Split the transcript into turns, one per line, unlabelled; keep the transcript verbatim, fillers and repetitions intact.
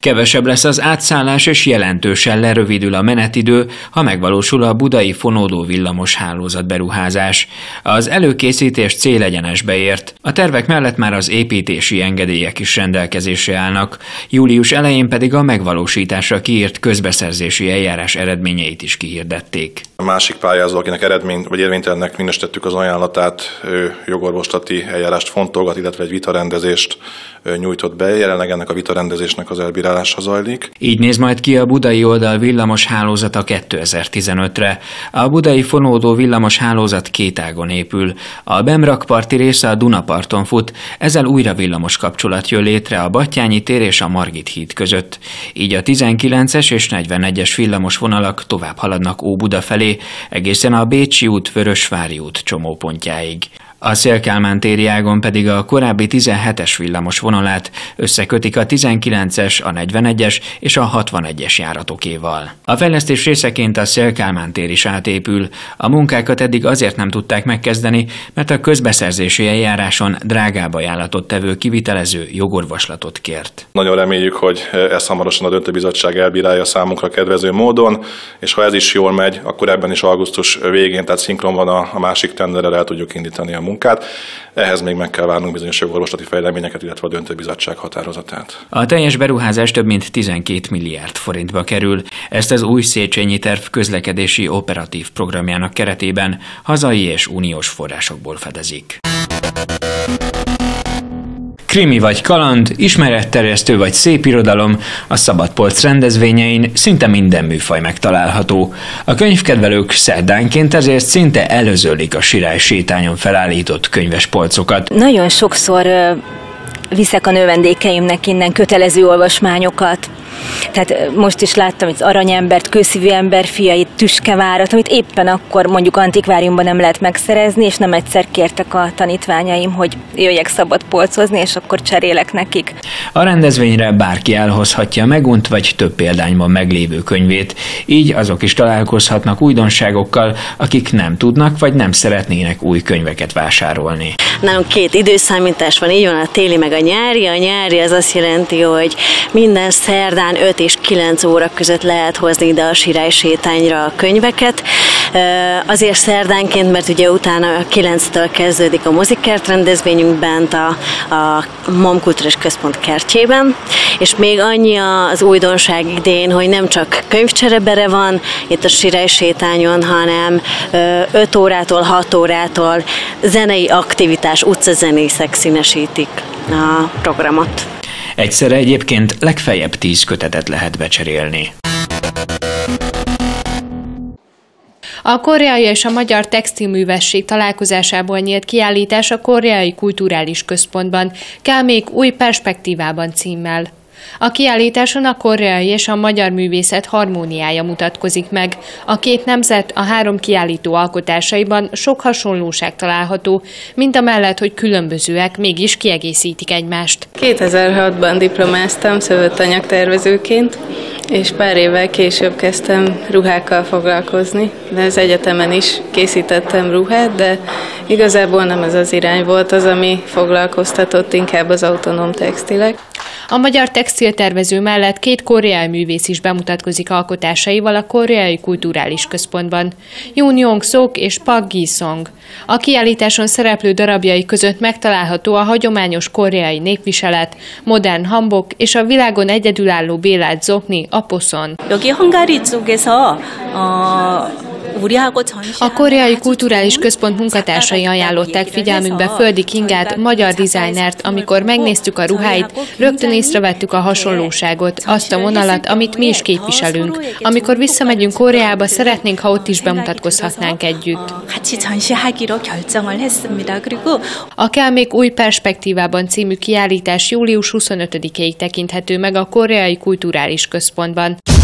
Kevesebb lesz az átszállás és jelentősen lerövidül a menetidő, ha megvalósul a budai fonódó villamos hálózat beruházás. Az előkészítés célegyenesbe ért. A tervek mellett már az építési engedélyek is rendelkezésre állnak. Július elején pedig a megvalósításra kiírt közbeszerzési eljárás eredményeit is kihirdették.
A másik pályázó, akinek eredmény vagy érvénytelennek minősítettük az ajánlatát, ő jogorvoslati eljárást fontolgat, illetve egy vitarendezést nyújtott be. Jelenleg ennek a vitarendezésnek az elbírálása zajlik.
Így néz majd ki a budai oldal villamos hálózata kétezer-tizenötre. A budai fonódó villamos hálózat két ágon épül. A bemrakparti része a Dunaparton fut, ezzel újra villamos kapcsolat jön létre a Batthyány tér és a Margit híd között. Így a tizenkilences és negyvenegyes villamos vonalak tovább haladnak Óbuda felé, egészen a Bécsi út, Vörösvári út csomópontjáig. A Széll-Kálmán téri ágon pedig a korábbi tizenhetes villamos vonalát összekötik a tizenkilences, a negyvenegyes és a hatvanegyes járatokéval. A fejlesztés részeként a Széll-Kálmán tér is átépül. A munkákat eddig azért nem tudták megkezdeni, mert a közbeszerzési eljáráson drágább ajánlatot tevő kivitelező jogorvoslatot kért.
Nagyon reméljük, hogy ezt hamarosan a döntőbizottság elbírálja számunkra kedvező módon, és ha ez is jól megy, akkor ebben is augusztus végén, tehát szinkronban a, a másik tenderrel el tudjuk indítani a munkát. Ehhez még meg kell várnunk bizonyos jogorvoslati fejleményeket, illetve a döntőbizottság határozatát.
A teljes beruházás több mint tizenkét milliárd forintba kerül. Ezt az új Széchenyi terv közlekedési operatív programjának keretében hazai és uniós forrásokból fedezik. Krimi vagy kaland, ismeretterjesztő vagy szépirodalom, a Szabadpolc rendezvényein szinte minden műfaj megtalálható. A könyvkedvelők szerdánként ezért szinte előzölik a Sirály sétányon felállított könyvespolcokat.
Nagyon sokszor viszek a növendékeimnek innen kötelező olvasmányokat. Tehát most is láttam itt Aranyembert, Kőszívű ember fiait, Tüskevárat, amit éppen akkor mondjuk antikváriumban nem lehet megszerezni, és nem egyszer kértek a tanítványaim, hogy jöjjek szabadpolcozni, és akkor cserélek nekik.
A rendezvényre bárki elhozhatja megunt vagy több példányban meglévő könyvét, így azok is találkozhatnak újdonságokkal, akik nem tudnak vagy nem szeretnének új könyveket vásárolni.
Nálunk két időszámítás van, így van a téli meg a nyári. A nyári az azt jelenti, hogy minden szerdán öt és kilenc óra között lehet hozni ide a Sirály sétányra a könyveket. Azért szerdánként, mert ugye utána kilenctől kezdődik a mozikert rendezvényünk bent a, a MOM Kulturális Központ kertjében, és még annyi az újdonság idén, hogy nem csak könyvcserebere van itt a Sirály sétányon, hanem öt órától hat órától zenei aktivitás, utcazenészek színesítik a programot.
Egyszerre egyébként legfeljebb tíz kötetet lehet becserélni.
A koreai és a magyar textilművesség találkozásából nyílt kiállítás a Koreai Kulturális Központban, Kelmék új perspektívában címmel. A kiállításon a koreai és a magyar művészet harmóniája mutatkozik meg. A két nemzet a három kiállító alkotásaiban sok hasonlóság található, mint amellett, hogy különbözőek, mégis kiegészítik egymást.
kétezer-hatban diplomáztam szövetanyagtervezőként, és pár évvel később kezdtem ruhákkal foglalkozni, de az egyetemen is készítettem ruhát, de igazából nem ez az irány volt az, ami foglalkoztatott, inkább az autonóm textilek.
A magyar textiltervező mellett két koreai művész is bemutatkozik alkotásaival a Koreai Kulturális Központban, Yoon Yong-sok és Park Gi-song. A kiállításon szereplő darabjai között megtalálható a hagyományos koreai népviselet, modern hanbok és a világon egyedülálló bélált zokni, a poszon. A Koreai Kulturális Központ munkatársai ajánlották figyelmünkbe Földi Kingát, magyar dizájnert, amikor megnéztük a ruháit, rögtön észrevettük a hasonlóságot, azt a vonalat, amit mi is képviselünk. Amikor visszamegyünk Koreába, szeretnénk, ha ott is bemutatkozhatnánk együtt. A Kelmék új perspektívában című kiállítás július huszonötödikéig tekinthető meg a Koreai Kulturális Központban.